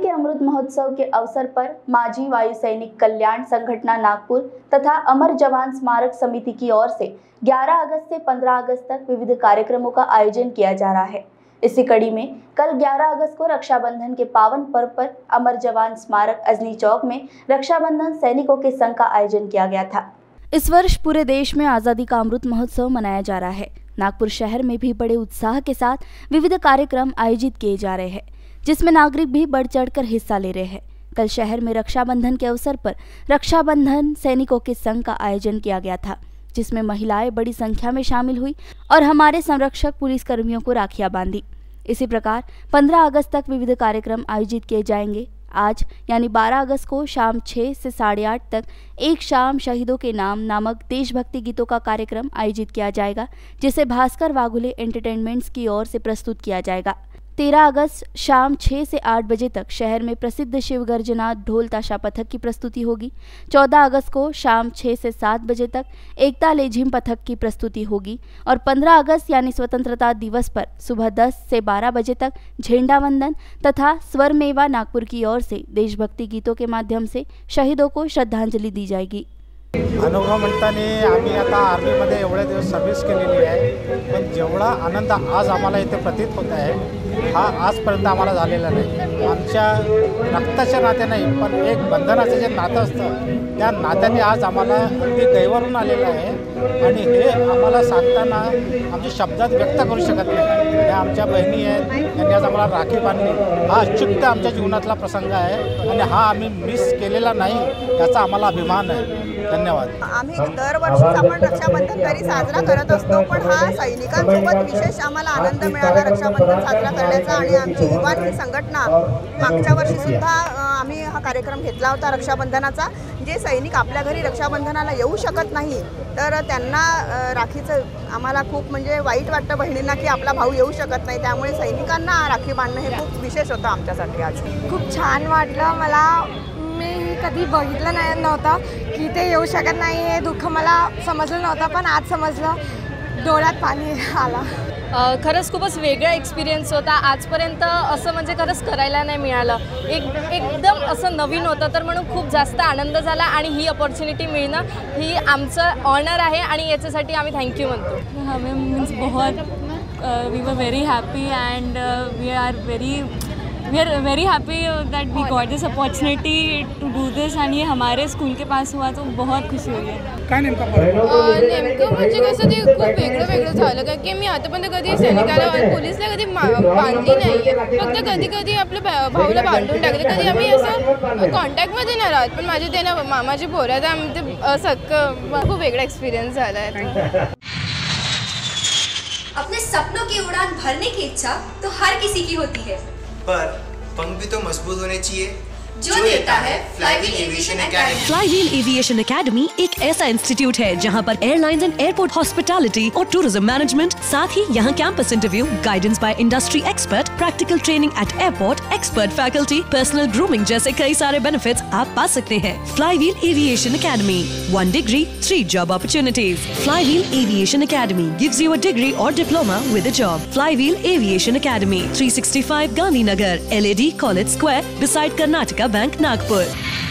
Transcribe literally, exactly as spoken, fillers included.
के अमृत महोत्सव के अवसर पर माजी वायु सैनिक कल्याण संगठन नागपुर तथा अमर जवान स्मारक समिति की ओर से ग्यारह अगस्त से पंद्रह अगस्त तक विविध कार्यक्रमों का आयोजन किया जा रहा है। इसी कड़ी में कल ग्यारह अगस्त को रक्षाबंधन के पावन पर्व पर अमर जवान स्मारक अजनी चौक में रक्षाबंधन सैनिकों के संघ का आयोजन किया गया था। इस वर्ष पूरे देश में आज़ादी का अमृत महोत्सव मनाया जा रहा है। नागपुर शहर में भी बड़े उत्साह के साथ विविध कार्यक्रम आयोजित किए जा रहे हैं, जिसमें नागरिक भी बढ़ चढ़कर हिस्सा ले रहे हैं। कल शहर में रक्षाबंधन के अवसर पर रक्षाबंधन सैनिकों के संघ का आयोजन किया गया था, जिसमें महिलाएं बड़ी संख्या में शामिल हुई और हमारे संरक्षक पुलिस कर्मियों को राखियां बांधी। इसी प्रकार पंद्रह अगस्त तक विविध कार्यक्रम आयोजित किए जाएंगे। आज यानी बारह अगस्त को शाम छः से साढ़े आठ तक एक शाम शहीदों के नाम नामक देशभक्ति गीतों का कार्यक्रम आयोजित किया जाएगा, जिसे भास्कर वाघुले एंटरटेनमेंट्स की ओर से प्रस्तुत किया जाएगा। तेरह अगस्त शाम छः से आठ बजे तक शहर में प्रसिद्ध शिव गर्जना ढोल ताशा पथक की प्रस्तुति होगी। चौदह अगस्त को शाम छः से सात बजे तक एकता लेझिम पथक की प्रस्तुति होगी और पंद्रह अगस्त यानी स्वतंत्रता दिवस पर सुबह दस से बारह बजे तक झंडा वंदन तथा स्वर मेवा नागपुर की ओर से देशभक्ति गीतों के माध्यम से शहीदों को श्रद्धांजलि दी जाएगी। अनुभव म्हणताना आम्ही आता आर्मीमध्ये एवढे दिवस सर्व्हिस केलेली आहे, पण जेवढा आनंद आज आम्हाला इथे प्रतीत होत आहे हा आजपर्यंत आम्हाला झालेला नाही। आमच्या रक्ताच्या नाते नाही, पण एक बंधनाचं जे नातं असतं त्या नात्याने आज आम्हाला अगदी गैरवरून आलेलं आहे आणि हे आम्हाला सांगताना आमच्या शब्दात व्यक्त करू शकत नाही। या आमच्या बहिणी आहेत, त्यांनी आज आम्हाला राखी बांधली। हा अचूक आमच्या जीवनातला प्रसंग आहे आणि हा आम्ही मिस केलेला नाही, याचा आम्हाला अभिमान आहे। धन्यवाद। आम्ही दरवर्षीच आपण रक्षाबंधन घरी साजरा करत असतो, पण हा सैनिकांसोबत विशेष आम्हाला आनंद मिळाला रक्षाबंधन साजरा करण्याचा। आणि आमची युवान ही संघटना मागच्या वर्षी सुद्धा आम्ही हा कार्यक्रम घेतला होता रक्षाबंधनाचा। जे सैनिक आपल्या घरी रक्षाबंधनाला येऊ शकत नाही तर त्यांना राखीचं आम्हाला खूप म्हणजे वाईट वाटतं बहिणींना की आपला भाऊ येऊ शकत नाही, त्यामुळे सैनिकांना राखी बांधणं हे खूप विशेष होतं आमच्यासाठी। आज खूप छान वाटलं मला। मी कधी बघितलं नाही नव्हतं की ते येऊ शकत नाही, हे दुःख मला समजलं नव्हतं, पण आज समजलं, डोळ्यात पाणी आला। खरंच खूपच वेगळा एक्सपिरियन्स होता। आजपर्यंत असं म्हणजे खरंच करायला नाही मिळालं, एक एकदम असं नवीन होतं, तर म्हणून खूप जास्त आनंद झाला आणि ही अपॉर्च्युनिटी मिळणं ही आमचं ऑनर आहे आणि याच्यासाठी आम्ही थँक्यू म्हणतो। हमें मीन्स बहुत we were very happy and we are very we are very happy that we got this opportunity to do this आणि ये हमारे स्कूल के पास हुआ तो बहुत खुशी हुई है। काय नेमका नेमकं म्हणजे कसं ते खूप वेगळं वेगळं झालं, कारण की मी आतापर्यंत कधी सैनिकाला पोलिसला कधी बांधली नाही आहे, फक्त कधी कधी आपल्या भाऊला बांधून टाकले, कधी आम्ही असं कॉन्टॅक्टमध्ये नाही राहत, पण माझे ते ना मामाचे पोरं तर आम्ही ते सक्क खूप वेगळा एक्सपिरियन्स झाला आहे। अपने सपनों की उड़ान भरने की इच्छा तो हर किसी की होती है, पर पंख भी तो मजबूत होने चाहिए, जो देता है Flywheel Aviation Academy. Flywheel Aviation Academy एक ऐसा इंस्टीट्यूट है जहां पर एयरलाइंस एंड एयरपोर्ट हॉस्पिटैलिटी और टूरिज्म मैनेजमेंट, साथ ही यहां campus interview, guidance by industry expert, practical training at airport, expert faculty, personal grooming जैसे कई सारे बेनिफिट्स आप पा सकते हैं। Flywheel Aviation Academy, one degree three job opportunities. Flywheel Aviation Academy gives you a degree और diploma with a job. Flywheel Aviation academy, three sixty five Gandhinagar, L A D College Square, beside Karnataka Bank, Nagpur.